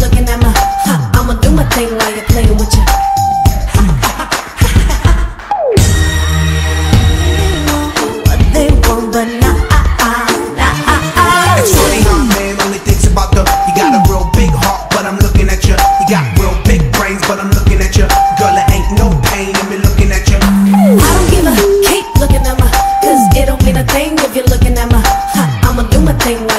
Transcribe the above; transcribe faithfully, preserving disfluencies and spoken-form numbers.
looking at my, ha, I'ma do my thing while you're playing with you. What they want, but not I, not I. It's funny how a man only thinks about the. You got a real big heart, but I'm looking at you. You got real big brains, but I'm looking at you. Girl, it ain't no pain in me looking at you. I don't give a keep looking at my, cause it don't mean a thing if you're looking at my, ha, I'ma do my thing.